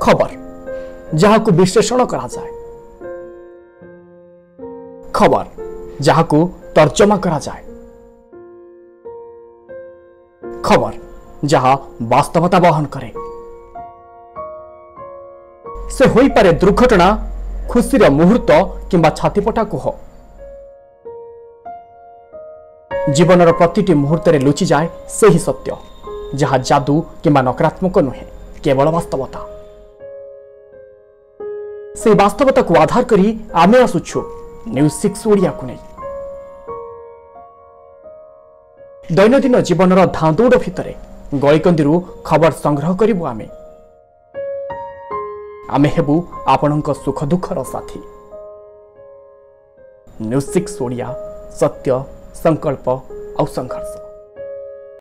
खबर जहाँ को विश्लेषण करा जाए, खबर जहाँ को तर्जमा करा जाए, खबर जहाँ वास्तवता बहन करे। से होई पारे दुर्घटना, खुशीर मुहूर्त किंबा छातीपटा कुह। जीवनर प्रतिटी मुहूर्त लुचि जाए से ही सत्य, जहाँ जादू किंबा नकारात्मक नुहे, केवल वास्तवता। से वास्तवता को आधार करी आमे आसुछु न्यूज 6 ओडिया को नहीं। दैनंदिन जीवनर धांदौड़ भितर गलिकंदी खबर संग्रह करिबु आमे। आमे हेबु आपणक सुख दुखर साथी। न्यूज 6 ओडिया, सत्य, संकल्प और संघर्ष।